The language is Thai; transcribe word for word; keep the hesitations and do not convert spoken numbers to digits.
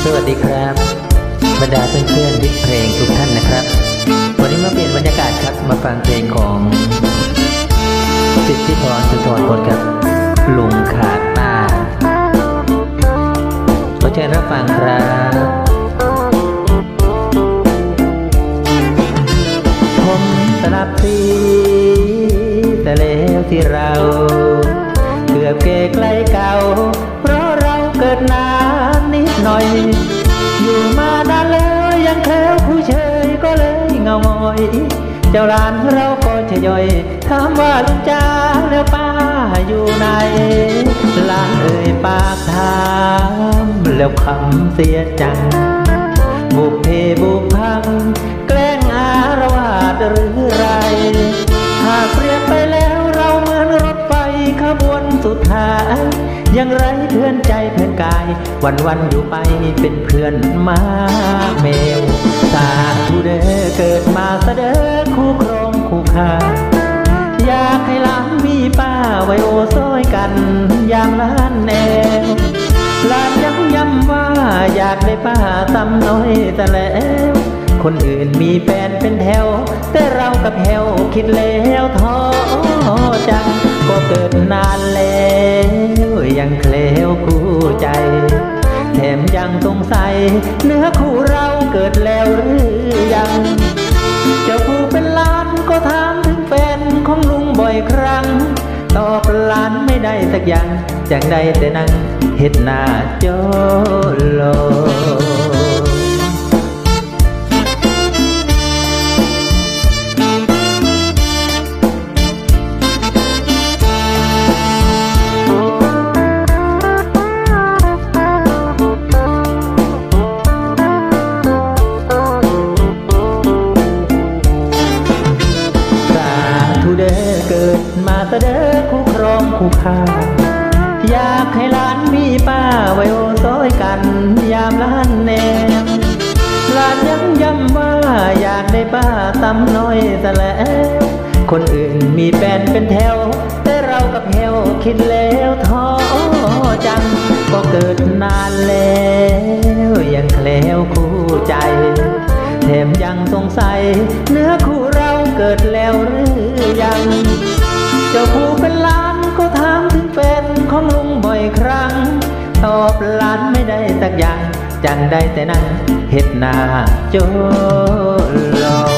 สวัสดีครับบรรดาเพื่อนๆมิตรเพลงทุกท่านนะครับวันนี้มาเปลี่ยนบรรยากาศครับมาฟังเพลงของสิทธิพรสุนทรพลครับลุงขาดตาขอเชิญรับฟังครับผมสลับสีแต่แล้วที่เราเกือบเกใกล้เก่าเพราะเราเกิดนานนิดหน่อยอยู่มานานแล้วยังแค่ผู้เชยก็เลยเงาหงอยเจ้าหลานเราก็ชย่อยถามว่าลุงจ้าแล้วป้าอยู่ไหนหลานเอ่ยปากถามแล้วคำเสียจังบุพเพบุพพังแกล้งอารวาสหรือไรหากเปรียบไปแล้วเราเหมือนรถไฟขบวนสุดท้ายยังไร้เพื่อนใจเพื่อนกายวันวันอยู่ไปเป็นเพื่อนมาแมวสาธุเด้อเกิดมาเสด็จคู่ครองคู่ค้าอยากให้หลานมีป้าไว้โอซอยกันยามล้านแนวหลานยังย้ำว่าอยากได้ป้าซ้ำน้อยแต่แล้วคนอื่นมีแฟนเป็นแถวแต่เรากับแถวคิดแล้วท้อจังก็เกิดนานแล้วยังเคล้วคู่ใจแถมยังสงสัยเนื้อคู่เราเกิดแล้วหรือยังเจ้าผู้เป็นหลานก็ถามถึงแฟนของลุงบ่อยครั้งตอบหลานไม่ได้สักอย่างจังได้แต่นั่งเฮ็ดหน้าโจโลมาเสด็จคู่ครองคู่ค้าอยากให้หลานมีป้าไว้โอซอยกันยามล้านแนมหลานยังย้ำว่าอยากได้ป้าซ้ำน้อยแต่แล้วคนอื่นมีแฟนเป็นแถวแต่เรากับแถวคิดแล้วท้อจังก็เกิดนานแล้วยังแคล้วคู่ใจแถมยังสงสัยเนื้อคู่เราเกิดแล้วหรือยังเจ้าผู้เป็นหลานก็ถามถึงแฟนของลุงบ่อยครั้งตอบหลานไม่ได้สักอย่างจังได้แต่นั่งเฮ็ดหน้าโจโล